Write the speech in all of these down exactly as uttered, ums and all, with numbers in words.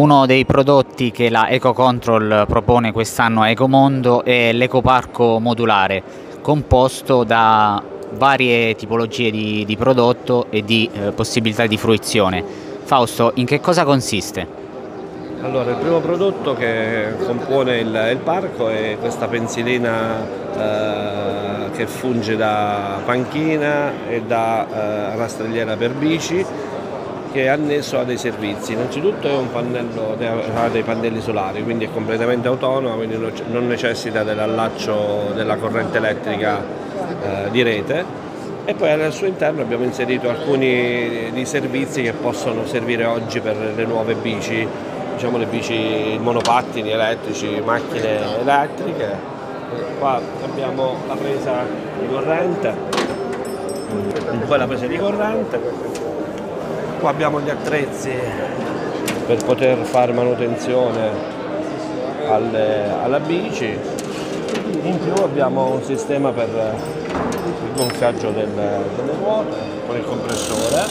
Uno dei prodotti che la Ecocontrol propone quest'anno a Ecomondo è l'ecoparco modulare, composto da varie tipologie di, di prodotto e di eh, possibilità di fruizione. Fausto, in che cosa consiste? Allora, il primo prodotto che compone il, il parco è questa pensilina eh, che funge da panchina e da eh, rastrelliera per bici, che è annesso a dei servizi. Innanzitutto è un pannello, ha dei pannelli solari, quindi è completamente autonoma, quindi non necessita dell'allaccio della corrente elettrica eh, di rete, e poi al suo interno abbiamo inserito alcuni di servizi che possono servire oggi per le nuove bici, diciamo le bici, monopattini elettrici, macchine elettriche. Qua abbiamo la presa di corrente, poi la presa di corrente. Qua abbiamo gli attrezzi per poter fare manutenzione alle, alla bici. In più abbiamo un sistema per il gonfiaggio del, delle ruote con il compressore.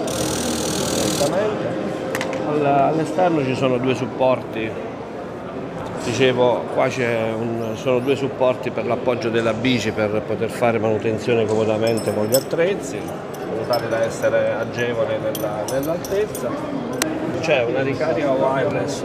All'esterno ci sono due supporti, dicevo, qua un, sono due supporti per l'appoggio della bici per poter fare manutenzione comodamente con gli attrezzi, tale da essere agevole nell'altezza. C'è una ricarica wireless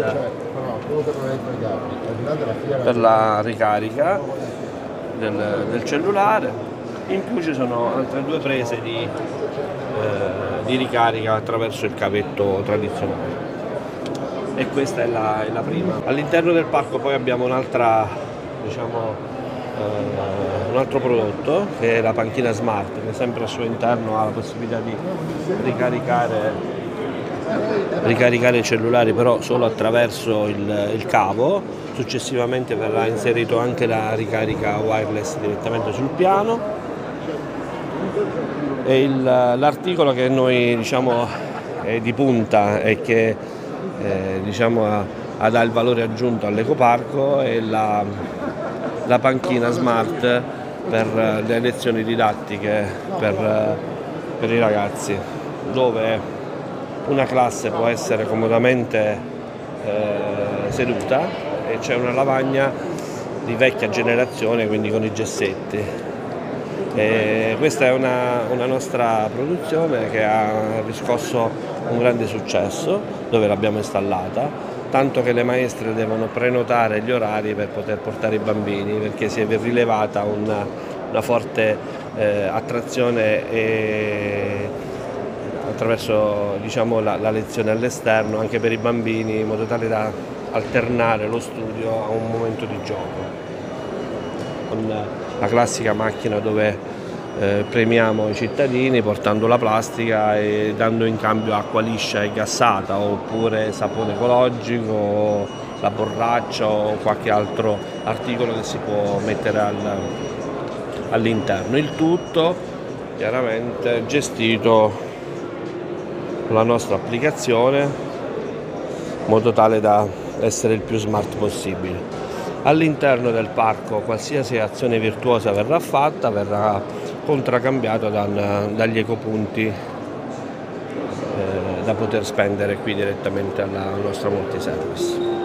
per la ricarica del, del cellulare, in più ci sono altre due prese di, eh, di ricarica attraverso il cavetto tradizionale, e questa è la, è la prima. All'interno del parco poi abbiamo un'altra, diciamo, Uh, un altro prodotto che è la panchina smart, che sempre al suo interno ha la possibilità di ricaricare, ricaricare i cellulari, però solo attraverso il, il cavo. Successivamente verrà inserito anche la ricarica wireless direttamente sul piano, e l'articolo che noi diciamo è di punta e che eh, diciamo ha, ha dà il valore aggiunto all'ecoparco è la la panchina smart per le lezioni didattiche per, per i ragazzi, dove una classe può essere comodamente eh, seduta e c'è una lavagna di vecchia generazione, quindi con i gessetti. E questa è una, una nostra produzione che ha riscosso un grande successo, dove l'abbiamo installata, tanto che le maestre devono prenotare gli orari per poter portare i bambini, perché si è rilevata una, una forte eh, attrazione e attraverso, diciamo, la, la lezione all'esterno anche per i bambini, in modo tale da alternare lo studio a un momento di gioco. Con la classica macchina dove Eh, premiamo i cittadini portando la plastica e dando in cambio acqua liscia e gassata, oppure sapone ecologico, la borraccia o qualche altro articolo che si può mettere al, all'interno. Il tutto chiaramente gestito con la nostra applicazione, in modo tale da essere il più smart possibile. All'interno del parco qualsiasi azione virtuosa verrà fatta verrà contraccambiato da, dagli ecopunti eh, da poter spendere qui direttamente alla nostra multiservice.